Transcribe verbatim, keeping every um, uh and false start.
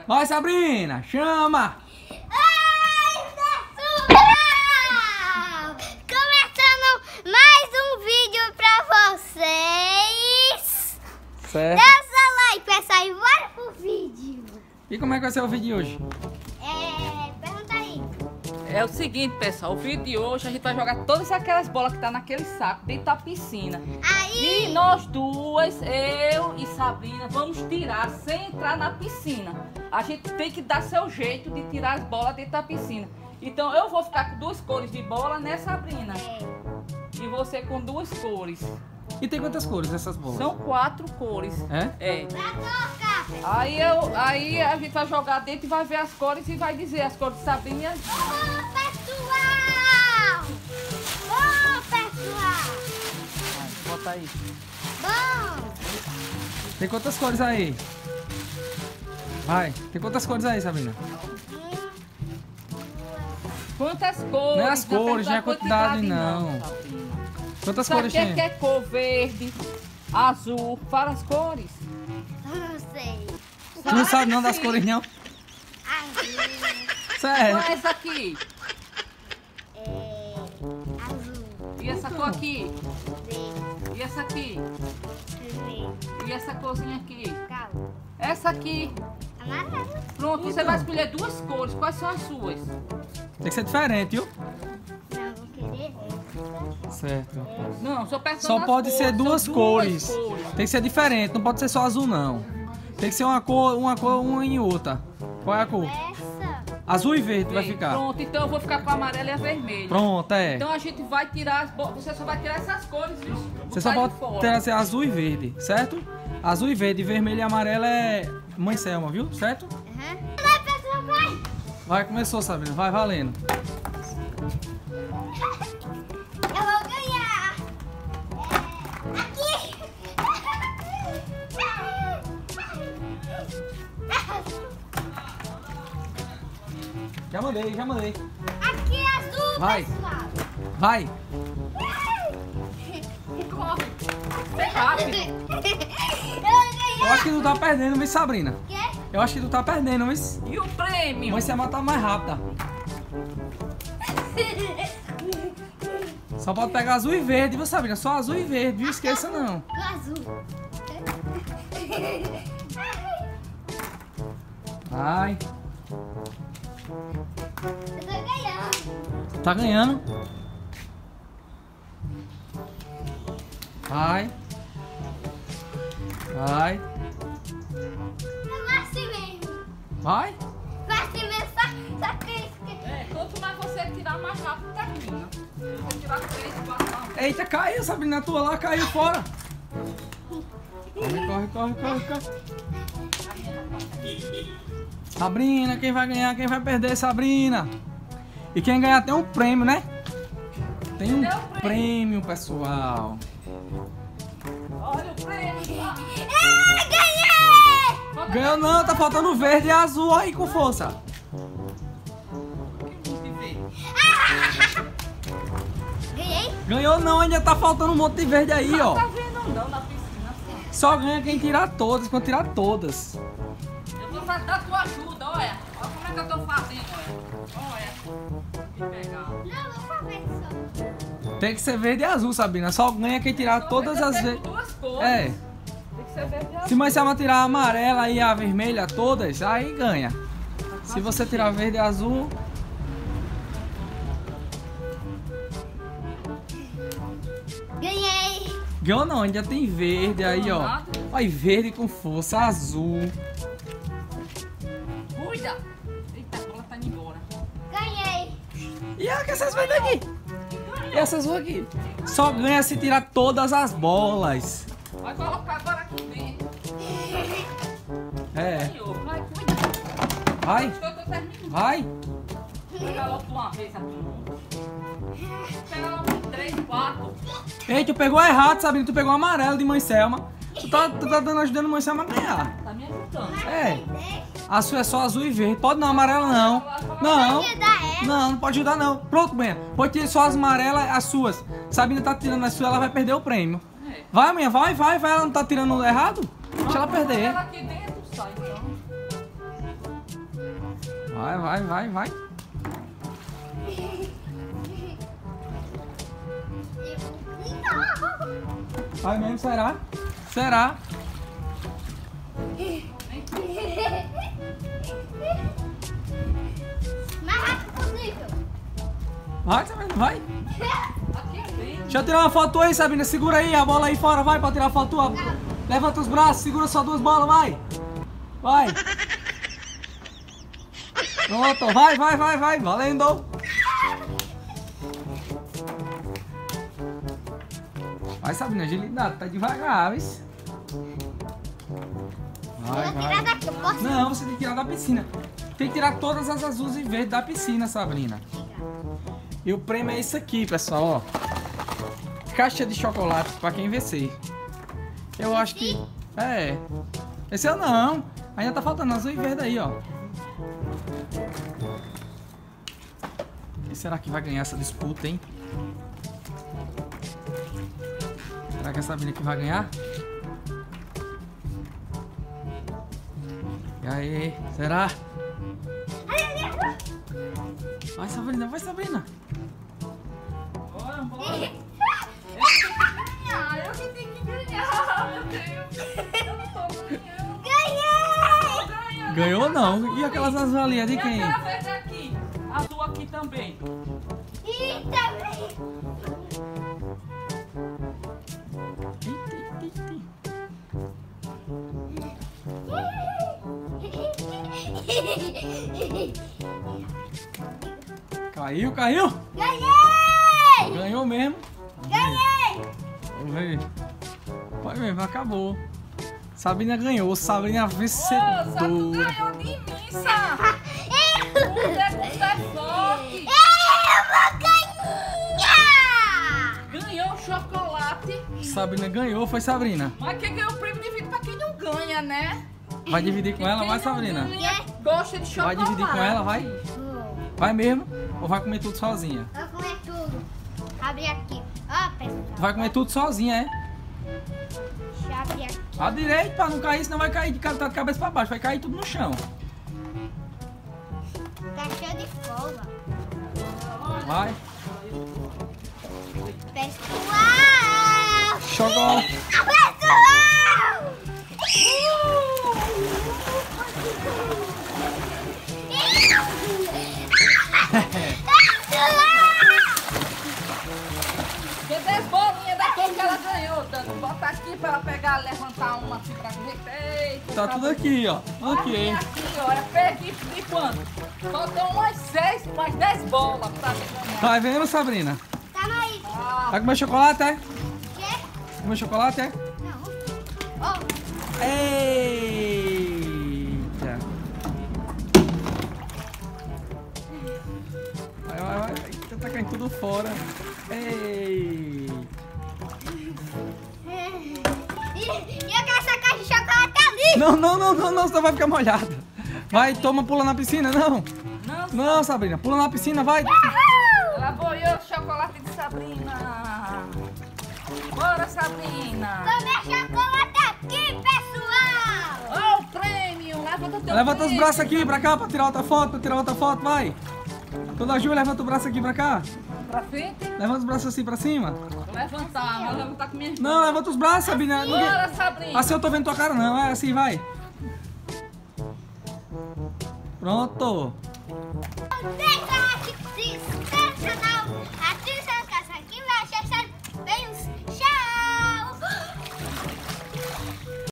Vai, Sabrina, chama! Oi, pessoal! Começando mais um vídeo pra vocês. Certo. Dá seu like, pessoal, e bora pro vídeo. E como é que vai ser o vídeo de hoje? É, pergunta aí. É o seguinte, pessoal, o vídeo de hoje a gente vai jogar todas aquelas bolas que tá naquele saco dentro da piscina. Aí, E nós duas, eu e Sabrina, vamos tirar sem entrar na piscina. A gente tem que dar seu jeito de tirar as bolas dentro da piscina. Então eu vou ficar com duas cores de bola, né, Sabrina? é, E você com duas cores. E tem quantas cores essas bolas? São quatro cores. É? É. pra tocar, pessoal. Aí, eu, aí a gente vai jogar dentro e vai ver as cores e vai dizer as cores de Sabrina e as... Ô, pessoal! Ô, pessoal! Vai, bota aí. Bom, Tem quantas cores aí? Vai, tem quantas cores aí, Sabrina? Quantas cores? Não é as cores, não é a quantidade, não. Sabrina. Quantas Sabe o cores que é, tem? que é cor? Verde, azul, várias cores. não sei. Tu não sabe não das cores, não? Azul, Qual é Sério? essa aqui? é, azul, E essa cor aqui? verde, E essa aqui? vermelho, E essa corzinha aqui? calma, Essa aqui. amarelo. Pronto, você Então. vai escolher duas cores. Quais são as suas? Tem que ser diferente, viu? Não, vou querer essa. Certo. Não, só peço Só pode ser duas são cores. cores. Tem que ser diferente, não pode ser só azul, não. Tem que ser uma cor, uma cor, uma em outra. Qual é a cor? Essa. Azul e verde vai Bem, ficar. Pronto, então eu vou ficar com a amarela e a vermelha. Pronto, é. Então a gente vai tirar as bolas. Você só vai tirar essas cores, viu? Você só Botar de pode fora. trazer azul e verde, certo? Azul e verde, vermelho e amarelo é Mãe Selma, viu? Certo? Aham. Vai, pessoal, vai. Vai, começou, Sabrina. Vai valendo. Eu vou ganhar. É, aqui. Já mandei, já mandei. Aqui é azul, Vai. pessoal. Vai. Corre. Vem rápido. Eu vou Eu ganhar. acho que tu tá perdendo, viu, Sabrina? Quê? Eu acho que tu tá perdendo, viu? E o prêmio? Mãe Selma tá mais rápida. Só pode pegar azul e verde, viu, Sabrina? Só azul e verde, viu? Esqueça não. Do azul. Vai. Eu tô ganhando. Tá ganhando. Vai. Vai. Vai assim mesmo. Vai. Vai assim mesmo. Só, só que isso que... É, quanto mais você tirar, mais rápido termina. Se você tirar três, quatro, não. Eita, caiu, Sabrina, a tua lá caiu fora. Corre, corre, corre, corre, corre. Sabrina, quem vai ganhar, quem vai perder, Sabrina. E quem ganhar tem um prêmio, né? Tem um Cadê o prêmio? prêmio, pessoal. Olha o prêmio. lá. Ah, ganhei! Bota Ganhou não, tá faltando verde e azul aí com força. aqui um monte de verde. Ganhei? Ganhou não, ainda tá faltando um monte de verde aí, Não ó. tá vendo não na piscina. Assim. Só ganha quem tirar todas, quando tirar todas. Eu vou fazer da tua ajuda, olha. Olha como é que eu tô fazendo, olha. Olha. Que pegar. Não, vou fazer isso. Tem que ser verde e azul, Sabrina. Só ganha quem tirar todas as vezes. Duas cores. É. Tem que ser verde e azul. Se Mãe Selma tirar a amarela e a vermelha todas, aí ganha. Se você tirar verde e azul, Ganhei! ganhou não, ainda tem verde aí, ó. Olha, verde com força, azul. Cuida. Eita, a bola tá indo embora. E Ganhei! olha que essas verdes aqui. E essas aqui. Só ganha se tirar todas as bolas. Vai colocar agora aqui dentro. É. Senhor, vai, cuida. Vai, Acho que eu tô terminando. vai. Pega logo de uma vez aqui. Pega logo de três, quatro. Ei, tu pegou errado, Sabrina. Tu pegou o amarelo de Mãe Selma. Tu tá, tu tá dando, ajudando Mãe Selma a ganhar. Tá me ajudando. É. A sua é só azul e verde. Pode não, amarela não. Não. Pode ajudar ela? Não, não pode ajudar não. Pronto, Benha. Pode tirar só as amarelas, as suas. Sabrina tá tirando as suas, ela vai perder o prêmio. É. Vai, Benha, vai, vai, vai. Ela não tá tirando errado? Deixa ela perder. Ela aqui dentro sai, então. Vai, vai, vai, vai. Vai mesmo, será? Será? Mais rápido possível. Vai, Sabrina, vai. Aqui é bem. Deixa eu tirar uma foto aí, Sabrina. Segura aí a bola aí fora, vai pra tirar a foto tua. Levanta os braços, segura só duas bolas, vai. Vai. Pronto, vai, vai, vai, vai. Valendo. Vai, Sabrina, agilidade, tá devagar, viu? Vai, Eu vou tirar vai. daqui, eu posso? Não, você tem que tirar da piscina. Tem que tirar todas as azuis e verdes da piscina, Sabrina. E o prêmio é isso aqui, pessoal, ó. Caixa de chocolate pra quem vencer. Eu acho que... É. Esse eu não. Ainda tá faltando azul e verde aí, ó. Quem será que vai ganhar essa disputa, hein? Será que é a Sabrina que vai ganhar? E aí, será? Vai, Sabrina, vai, Sabrina. Bora, bora. Eu tenho que ganhar, eu que tenho que ganhar, meu Deus. Eu não tô ganhando. Ganhei! Tô ganhando. Ganhou não? E aquelas azul ali, é de E quem? aquela verde aqui. Azul aqui também. E também. Eita, eita, eita. Caiu, caiu. Ganhei! Ganhou mesmo. Ganhei! Vamos ver. Vai mesmo, acabou. Sabrina ganhou, Sabrina Ô, Sá, tu vencedora. ganhou de mim, Sá. Mulher com pé forte. Eu vou ganhar! Ganhou o chocolate. Sabrina ganhou, foi Sabrina. Mas quem ganhou o prêmio divide pra quem não ganha, né? Vai dividir com ela, Quem vai, não Sabrina. ganha, gosta de Vai chocolate. dividir com ela, vai? Vou. Vai mesmo? Ou vai comer tudo sozinha? Vou comer tudo. Abre aqui. Ó, pessoal. Tu vai comer tudo sozinha, é? Deixa eu abrir aqui. A direita pra não cair, senão vai cair de ca- tá de cabeça pra baixo, vai cair tudo no chão. Tá cheio de folga. Vai. Pessoal! Chocolate. Pessoal! Tem dez bolinhas da cor que ela ganhou, Dani. Bota aqui pra ela pegar, levantar uma assim pra gente. Eita, Tá tudo aqui, ó. Aqui, Ok. aqui, olha, perdi de quanto? Faltam umas seis, umas dez bolas pra você ganhar. Tá vendo, Sabrina? Calma aí. Ah, Vai comer chocolate, é? Quê? Comer chocolate, é? Não. Ó, Eita. Vai, vai, vai. Eita, tá caindo tudo fora. Ei. e, e eu quero essa caixa de chocolate ali. Não, não, não, não, não, senão vai ficar molhada. Vai, toma, pula na piscina, não. não, Não, Sabrina, pula na piscina, vai. ela boiou o chocolate de Sabrina. Bora, Sabrina. Tomei chocolate aqui, pessoal. Ó o prêmio, levanta o teu Levanta os prêmio. braços aqui pra cá pra tirar outra foto, pra tirar outra foto, vai. Toda Ju, levanta o braço aqui pra cá. Pra frente. Levanta os braços assim pra cima. Vou levantar, vou levantar com minha irmã. Não, levanta os braços, Sabrina. Ninguém- Bora, Sabrina. Assim eu tô vendo tua cara, não. É assim, vai. Pronto. Tem caixa de